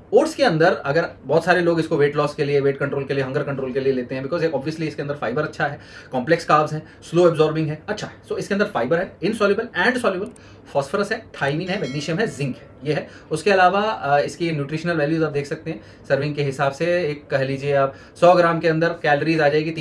Oats के अंदर अगर बहुत सारे लोग इसको वेट लॉस के लिए, वेट कंट्रोल के लिए, हंगर कंट्रोल के लिए लेते हैं, बिकॉज ऑब्वियसली इसके अंदर फाइबर अच्छा है, कॉम्प्लेक्स कार्ब्स है, स्लो एब्जॉर्बिंग है, अच्छा है। सो इसके अंदर फाइबर है, इनसॉल्युबल एंड सॉल्युबल, फॉस्फोरस है, थाइमिन है, मैग्नीशियम है, जिंक है, ये है। उसके अलावा इसकी न्यूट्रिशनल वैल्यूज आप देख सकते हैं सर्विंग के हिसाब से। एक कह लीजिए आप 100 ग्राम के अंदर कैलोरीज आ जाएगी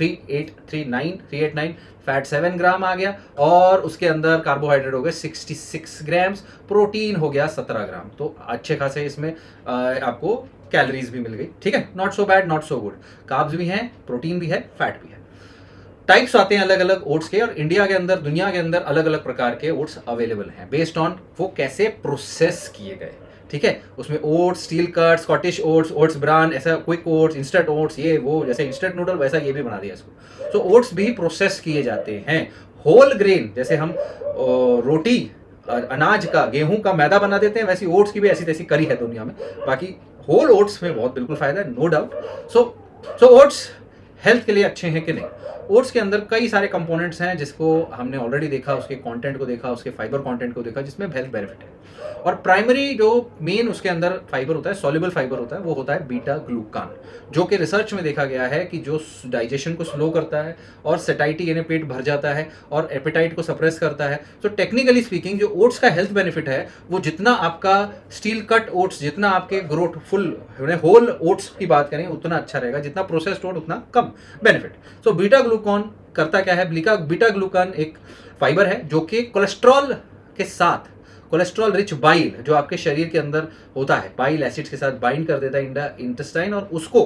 389, फैट 7 ग्राम आ गया, और उसके अंदर कार्बोहाइड्रेट हो गए 66 ग्राम्स, प्रोटीन हो गया 17 ग्राम। तो अच्छे खासे इसमें आपको कैलोरीज भी मिल गई, ठीक है। Not so bad, not so good, carbs भी हैं, प्रोटीन भी है, फैट भी है। टाइप्स आते हैं अलग अलग ओट्स के, और इंडिया के अंदर, दुनिया के अंदर अलग अलग प्रकार के ओट्स अवेलेबल हैं बेस्ड ऑन वो कैसे प्रोसेस किए गए, ठीक है। उसमें oats, steel cut, Scottish oats, oats bran, ऐसा क्विक ओट्स, इंस्टेंट ओट्स, ये वो, जैसे इंस्टेंट नूडल वैसा ये भी बना दिया इसको। तो ओट्स भी प्रोसेस किए जाते हैं। होल ग्रेन, जैसे हम रोटी अनाज का, गेहूं का मैदा बना देते हैं, वैसी ओट्स की भी ऐसी तैसी करी है दुनिया में। बाकी होल ओट्स में बहुत बिल्कुल फायदा है, no doubt. So oats health के लिए अच्छे हैं कि नहीं? ओट्स के अंदर कई सारे कंपोनेंट्स हैं जिसको हमने ऑलरेडी देखा, उसके कंटेंट को देखा, उसके फाइबर कंटेंट को देखा, जिसमें हेल्थ बेनिफिट है। और प्राइमरी जो मेन उसके अंदर फाइबर होता है, सॉल्युबल फाइबर होता है, वो होता है बीटा ग्लूकान, जो कि रिसर्च में देखा गया है कि जो डाइजेशन को स्लो करता है और सेटाइटी यानी पेट भर जाता है और एपेटाइट को सप्रेस करता है। तो टेक्निकली स्पीकिंग जो ओट्स का हेल्थ बेनिफिट है वो जितना आपका स्टील कट ओट्स, जितना आपके ग्रोथ फुल होल ओट्स की बात करें उतना अच्छा रहेगा, जितना प्रोसेस्ड ओट उतना कम बेनिफिट। सो बीटा ग्लूकान करता क्या है? बीटा ग्लूकान एक फाइबर है जो कि कोलेस्ट्रॉल के साथ, कोलेस्ट्रॉल रिच बाइल जो आपके शरीर के अंदर होता है, बाइल एसिड्स के साथ बाइंड कर देता है इंटेस्टाइन, और उसको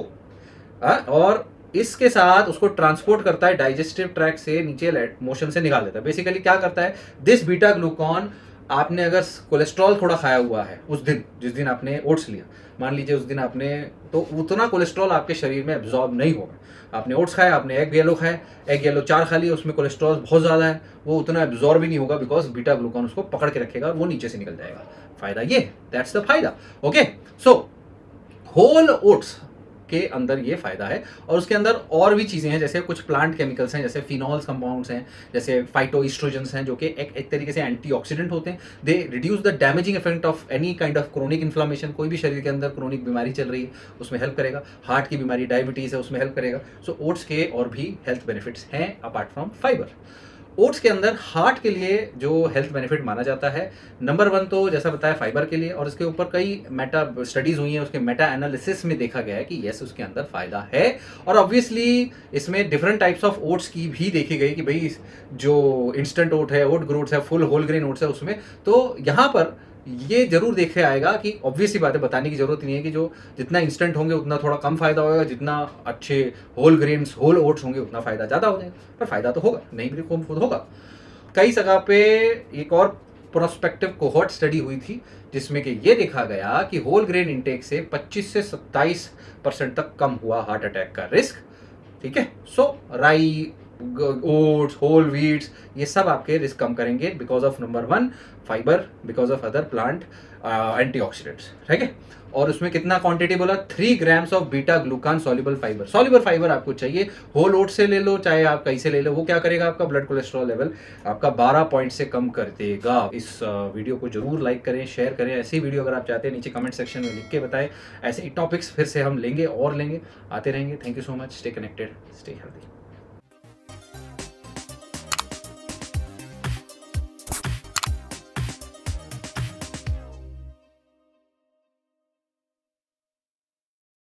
और इसके साथ उसको ट्रांसपोर्ट करता है डाइजेस्टिव ट्रैक्ट से नीचे मोशन से निकाल देता है। बेसिकली क्या करता है दिस बीटा ग्लूकान, आपने अगर कोलेस्ट्रॉल थोड़ा खाया हुआ है उस दिन, जिस दिन आपने ओट्स लिया, मान लीजिए उस दिन आपने, तो उतना कोलेस्ट्रॉल आपके शरीर में एब्जॉर्ब नहीं होगा। आपने ओट्स खाया, आपने एग येलो खाया, एग येलो 4 खा लिया, उसमें कोलेस्ट्रॉल बहुत ज़्यादा है, वो उतना एब्जॉर्ब भी नहीं होगा, बिकॉज बीटा ग्लूकान उसको पकड़ के रखेगा, वो नीचे से निकल जाएगा। फायदा ये, दैट्स द फायदा। ओके, सो होल ओट्स के अंदर ये फायदा है। और उसके अंदर और भी चीज़ें हैं, जैसे कुछ प्लांट केमिकल्स हैं, जैसे फिनॉल्स कंपाउंड्स हैं, जैसे फाइटोइस्ट्रोजेंस हैं, जो कि एक तरीके से एंटीऑक्सीडेंट होते हैं। They reduce the damaging effect of any kind of chronic inflammation. कोई भी शरीर के अंदर क्रोनिक बीमारी चल रही है उसमें हेल्प करेगा, हार्ट की बीमारी, डायबिटीज़ है, उसमें हेल्प करेगा। सो ओट्स के और भी हेल्थ बेनिफिट्स हैं अपार्ट फ्रॉम फाइबर। ओट्स के अंदर हार्ट के लिए जो हेल्थ बेनिफिट माना जाता है, नंबर 1 तो जैसा बताया फाइबर के लिए, और इसके ऊपर कई मेटा स्टडीज हुई हैं, उसके मेटा एनालिसिस में देखा गया है कि यस उसके अंदर फायदा है। और ऑब्वियसली इसमें डिफरेंट टाइप्स ऑफ ओट्स की भी देखी गई कि भाई जो इंस्टेंट ओट है, ओट ग्रोट्स है, फुल होल ग्रेन ओट्स है, उसमें तो यहाँ पर ये जरूर देखे आएगा कि ऑब्वियसली बात है, बताने की जरूरत नहीं है कि जो जितना इंस्टेंट होंगे उतना थोड़ा कम फायदा होगा, जितना अच्छे होल ग्रेन्स, होल ओट्स होंगे उतना फायदा ज़्यादा हो जाएगा। पर फायदा तो होगा, नहीं भी खुद होगा। कई जगह पे एक और प्रोस्पेक्टिव कोहॉर्ट स्टडी हुई थी जिसमें कि ये देखा गया कि होल ग्रेन इंटेक से 25 से 27% तक कम हुआ हार्ट अटैक का रिस्क, ठीक है। सो राई, ओट्स, होल व्हीट्स, ये सब आपके रिस्क कम करेंगे because of number 1 fibre, because of other plant antioxidants, ठीक है। और उसमें कितना क्वांटिटी बोला? 3 grams of beta glucan soluble fibre. Soluble fibre आपको चाहिए, होल ओट से ले लो चाहे आप कहीं से ले लो, वो क्या करेगा? आपका ब्लड कोलेस्ट्रॉल लेवल आपका 12 पॉइंट से कम कर देगा। इस वीडियो को जरूर लाइक करें, शेयर करें। ऐसी वीडियो अगर आप चाहते हैं नीचे कमेंट सेक्शन में लिख के बताएं। ऐसे ही टॉपिक्स फिर से हम लेंगे और लेंगे, आते रहेंगे। Thank you so much, stay connected, stay healthy.